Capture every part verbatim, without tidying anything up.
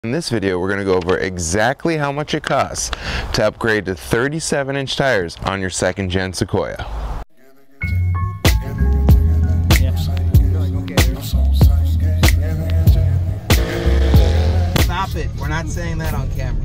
In this video, we're going to go over exactly how much it costs to upgrade to thirty-seven inch tires on your second gen Sequoia. Stop it, we're not saying that on camera.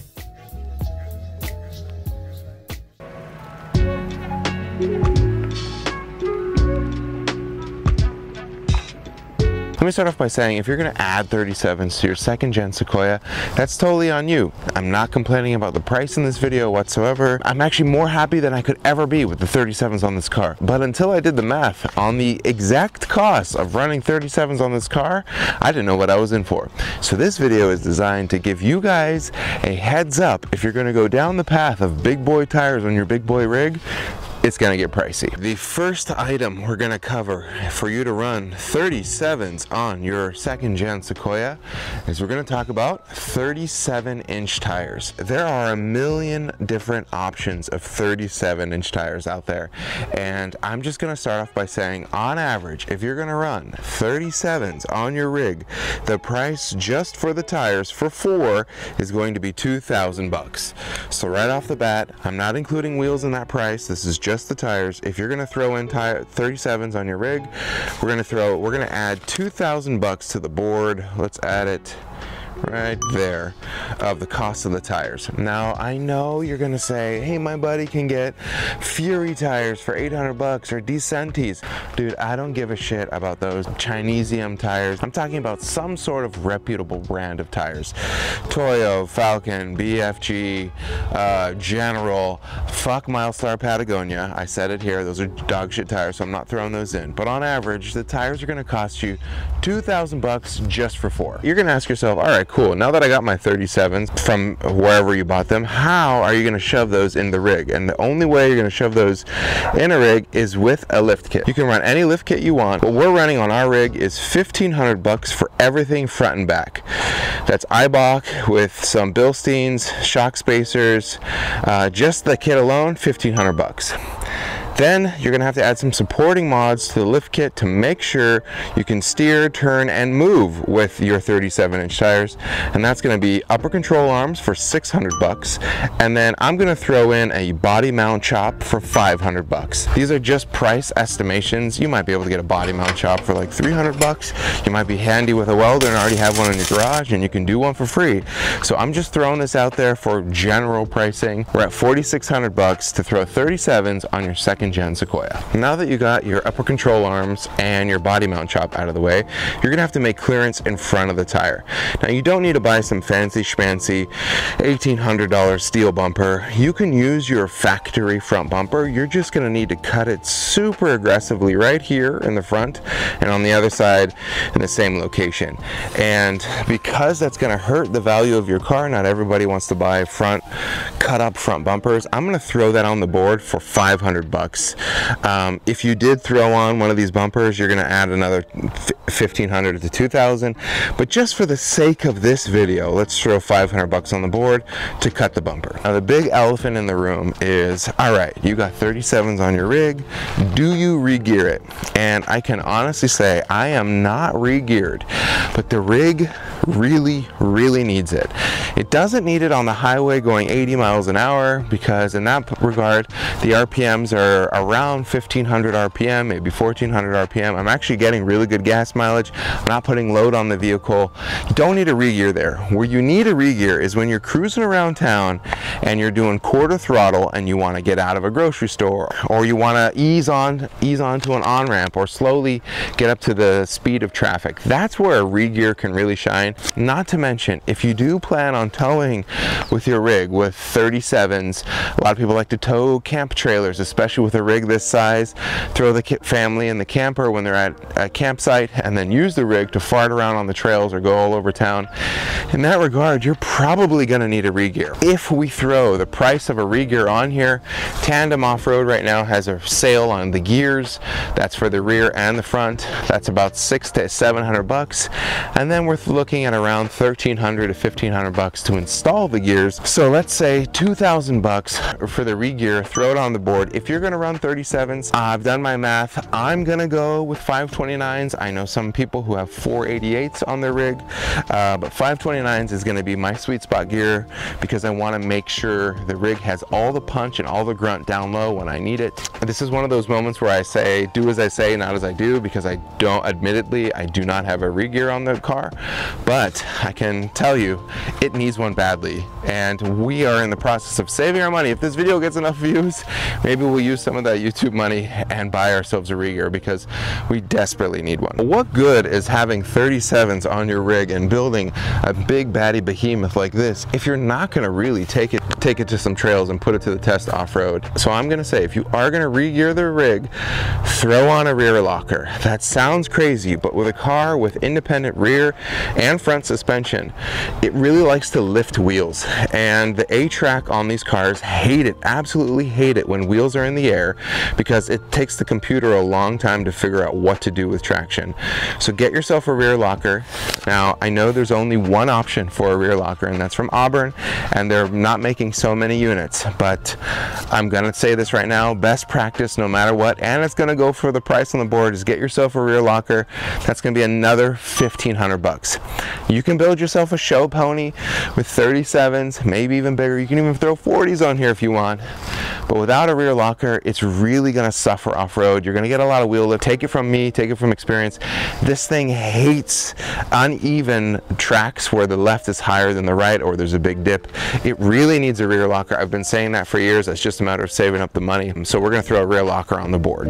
Let me start off by saying, if you're going to add thirty-sevens to your second gen Sequoia, that's totally on you. I'm not complaining about the price in this video whatsoever. I'm actually more happy than I could ever be with the thirty-sevens on this car. But until I did the math on the exact cost of running thirty-sevens on this car, I didn't know what I was in for. So this video is designed to give you guys a heads up if you're going to go down the path of big boy tires on your big boy rig. It's gonna get pricey. The first item we're gonna cover for you to run thirty-sevens on your second gen Sequoia is we're gonna talk about thirty-seven inch tires. There are a million different options of thirty-seven inch tires out there, and I'm just gonna start off by saying, on average, if you're gonna run thirty-sevens on your rig, the price just for the tires for four is going to be two thousand bucks. So right off the bat, I'm not including wheels in that price. This is just the tires. If you're gonna throw in tire thirty-sevens on your rig, we're gonna throw we're gonna add two thousand bucks to the board. Let's add it right there of the cost of the tires. Now I know you're gonna say, hey, my buddy can get Fury tires for eight hundred bucks or Decentis. Dude, I don't give a shit about those Chinesium tires. I'm talking about some sort of reputable brand of tires. Toyo, Falcon, B F G, uh, General, fuck Milestar Patagonia. I said it here, those are dog shit tires, so I'm not throwing those in. But on average, the tires are gonna cost you two thousand bucks just for four. You're gonna ask yourself, all right, cool, now that I got my thirty-sevens from wherever you bought them, how are you going to shove those in the rig? And the only way you're going to shove those in a rig is with a lift kit. You can run any lift kit you want. What we're running on our rig is fifteen hundred bucks for everything front and back. That's I B O C with some Bilsteins, shock spacers, uh, just the kit alone, fifteen hundred bucks. Then you're gonna have to add some supporting mods to the lift kit to make sure you can steer, turn, and move with your thirty-seven inch tires. And that's gonna be upper control arms for six hundred bucks. And then I'm gonna throw in a body mount chop for five hundred bucks. These are just price estimations. You might be able to get a body mount chop for like three hundred bucks. You might be handy with a welder and already have one in your garage, and you can do one for free. So I'm just throwing this out there for general pricing. We're at forty-six hundred bucks to throw thirty-sevens on your second gen Sequoia. Now that you got your upper control arms and your body mount chop out of the way, you're gonna have to make clearance in front of the tire. Now you don't need to buy some fancy schmancy eighteen hundred dollar steel bumper. You can use your factory front bumper. You're just gonna need to cut it super aggressively right here in the front and on the other side in the same location. And because that's gonna hurt the value of your car, not everybody wants to buy front cut up front bumpers, I'm gonna throw that on the board for five hundred bucks. Um, if you did throw on one of these bumpers, you're going to add another fifteen hundred to two thousand. But just for the sake of this video, let's throw five hundred bucks on the board to cut the bumper. Now the big elephant in the room is, all right, you got thirty-sevens on your rig. Do you regear it? And I can honestly say I am not regeared, but the rig really, really needs it. It doesn't need it on the highway going eighty miles an hour, because in that regard, the R P Ms are around fifteen hundred R P M, maybe fourteen hundred R P M. I'm actually getting really good gas mileage. I'm not putting load on the vehicle. You don't need a regear there. Where you need a regear is when you're cruising around town and you're doing quarter throttle and you want to get out of a grocery store, or you want to ease on ease onto an on-ramp or slowly get up to the speed of traffic. That's where a regear can really shine. Not to mention, if you do plan on towing with your rig with thirty-sevens, a lot of people like to tow camp trailers, especially with a rig this size. Throw the family in the camper when they're at a campsite, and then use the rig to fart around on the trails or go all over town. In that regard, you're probably going to need a regear. If we throw the price of a regear on here, Tandem Off-Road right now has a sale on the gears. That's for the rear and the front. That's about six to seven hundred bucks, and then we're looking at around thirteen hundred to fifteen hundred bucks to install the gears. So let's say two thousand bucks for the regear. Throw it on the board. If you're going to gonna run thirty-sevens. Uh, I've done my math. I'm gonna go with five twenty-nines. I know some people who have four eighty-eights on their rig, uh, but five twenty-nines is gonna be my sweet spot gear because I wanna make sure the rig has all the punch and all the grunt down low when I need it. This is one of those moments where I say, do as I say, not as I do, because I don't, admittedly, I do not have a regear on the car, but I can tell you, it needs one badly. And we are in the process of saving our money. If this video gets enough views, maybe we'll use some of that YouTube money and buy ourselves a regear because we desperately need one. What good is having thirty-sevens on your rig and building a big baddie behemoth like this if you're not gonna really take it take it to some trails and put it to the test off-road? So I'm gonna say, if you are gonna regear the rig, throw on a rear locker. That sounds crazy, but with a car with independent rear and front suspension, it really likes to lift wheels. And the A-Track on these cars hate it, absolutely hate it when wheels are in the air because it takes the computer a long time to figure out what to do with traction. So get yourself a rear locker. Now, I know there's only one option for a rear locker, and that's from Auburn, and they're not making so many units, but I'm gonna say this right now, best practice no matter what, and it's gonna go for the price on the board, is get yourself a rear locker. That's gonna be another fifteen hundred bucks. You can build yourself a show pony with thirty-sevens, maybe even bigger. You can even throw forties on here if you want. But without a rear locker, it's really gonna suffer off-road. You're gonna get a lot of wheel lift. Take it from me, take it from experience. This thing hates uneven tracks where the left is higher than the right or there's a big dip. It really needs a rear locker. I've been saying that for years. It's just a matter of saving up the money. So we're gonna throw a rear locker on the board.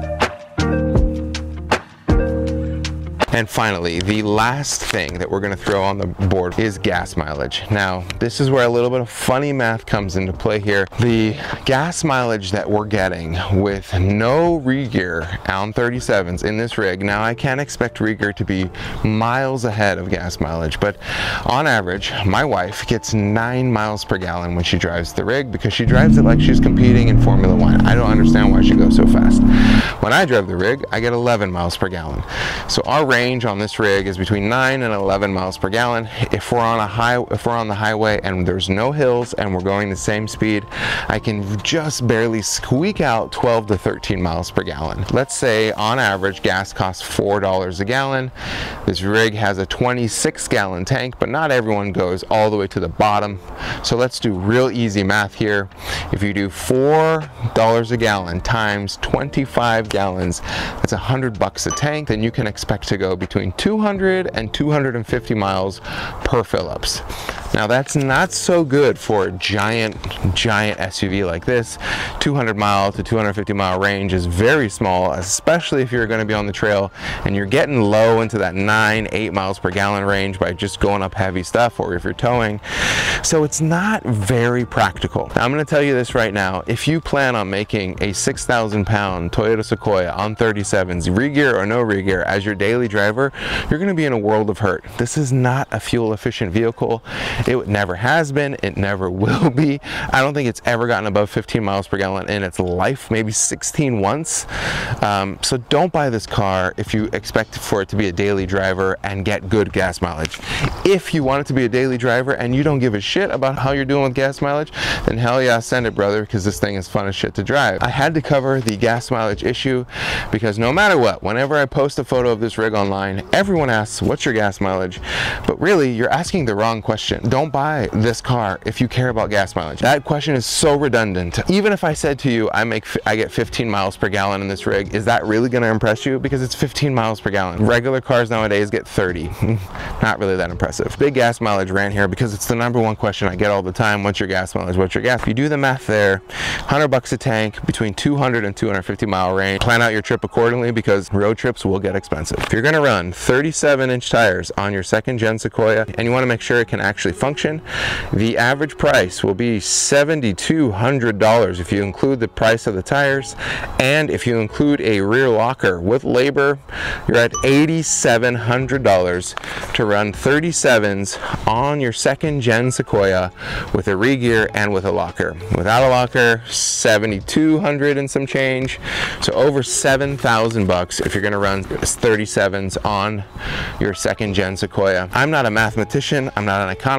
And finally, the last thing that we're gonna throw on the board is gas mileage. Now, this is where a little bit of funny math comes into play here. The gas mileage that we're getting with no regear on thirty-sevens in this rig, now I can't expect regear to be miles ahead of gas mileage, but on average, my wife gets nine miles per gallon when she drives the rig because she drives it like she's competing in Formula One. I don't understand why she goes so fast. When I drive the rig, I get eleven miles per gallon. So our range on this rig is between nine and eleven miles per gallon. If we're on a high, if we're on the highway and there's no hills and we're going the same speed, I can just barely squeak out twelve to thirteen miles per gallon. Let's say on average gas costs four dollars a gallon. This rig has a twenty-six gallon tank, but not everyone goes all the way to the bottom. So let's do real easy math here. If you do four dollars a gallon times twenty-five gallons, that's a hundred bucks a tank. Then you can expect to go between two hundred and two hundred fifty miles per Phillips. Now that's not so good for a giant, giant S U V like this. two hundred mile to two hundred fifty mile range is very small, especially if you're going to be on the trail and you're getting low into that nine, eight miles per gallon range by just going up heavy stuff or if you're towing. So it's not very practical. Now, I'm going to tell you this right now. If you plan on making a six thousand pound Toyota Sequoia on thirty-sevens, regear or no regear, as your daily driver, you're going to be in a world of hurt. This is not a fuel efficient vehicle. It never has been, it never will be. I don't think it's ever gotten above fifteen miles per gallon in its life, maybe sixteen once. Um, so don't buy this car if you expect for it to be a daily driver and get good gas mileage. If you want it to be a daily driver and you don't give a shit about how you're doing with gas mileage, then hell yeah, send it, brother, because this thing is fun as shit to drive. I had to cover the gas mileage issue because no matter what, whenever I post a photo of this rig online, everyone asks, what's your gas mileage? But really, you're asking the wrong question. Don't buy this car if you care about gas mileage. That question is so redundant. Even if I said to you, I make I get fifteen miles per gallon in this rig, is that really going to impress you? Because it's fifteen miles per gallon. Regular cars nowadays get thirty. Not really that impressive. Big gas mileage ran here because it's the number one question I get all the time. What's your gas mileage? What's your gas? If you do the math there, one hundred bucks a tank, between two hundred and two hundred fifty mile range. Plan out your trip accordingly because road trips will get expensive. If you're going to run thirty-seven inch tires on your second gen Sequoia and you want to make sure it can actually function, the average price will be seven thousand two hundred dollars if you include the price of the tires, and if you include a rear locker with labor, you're at eight thousand seven hundred dollars to run thirty-sevens on your second gen Sequoia with a regear and with a locker. Without a locker, seven thousand two hundred dollars and some change, so over seven thousand bucks if you're going to run thirty-sevens on your second gen Sequoia. I'm not a mathematician, I'm not an economist,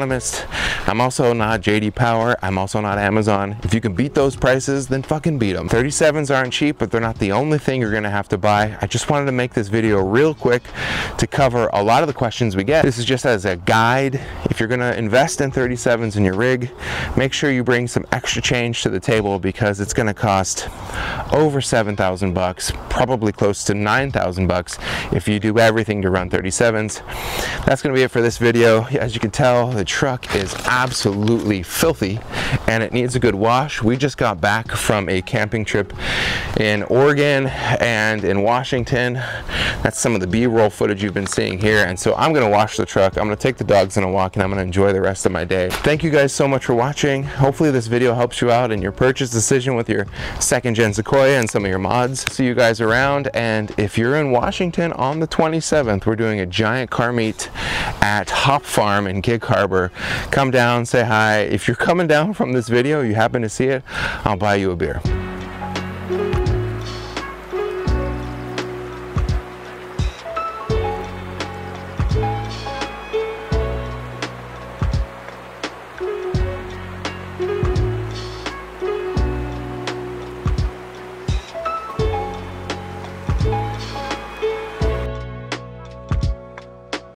economist. I'm also not J D Power. I'm also not Amazon. If you can beat those prices, then fucking beat them. thirty-sevens aren't cheap, but they're not the only thing you're gonna have to buy. I just wanted to make this video real quick to cover a lot of the questions we get. This is just as a guide. If you're gonna invest in thirty-sevens in your rig, make sure you bring some extra change to the table, because it's gonna cost over seven thousand bucks, probably close to nine thousand bucks if you do everything to run thirty-sevens. That's gonna be it for this video. As you can tell, the truck is absolutely filthy and it needs a good wash. We just got back from a camping trip in Oregon and in Washington. That's some of the B-roll footage you've been seeing here, and so I'm gonna wash the truck. I'm gonna take the dogs on a walk and I'm gonna enjoy the rest of my day. Thank you guys so much for watching. Hopefully this video helps you out in your purchase decision with your second gen Sequoia and some of your mods. See you guys around, and if you're in Washington on the twenty-seventh, we're doing a giant car meet at Hop Farm in Gig Harbor. Come down, say hi. If you're coming down from this video, you happen to see it, I'll buy you a beer.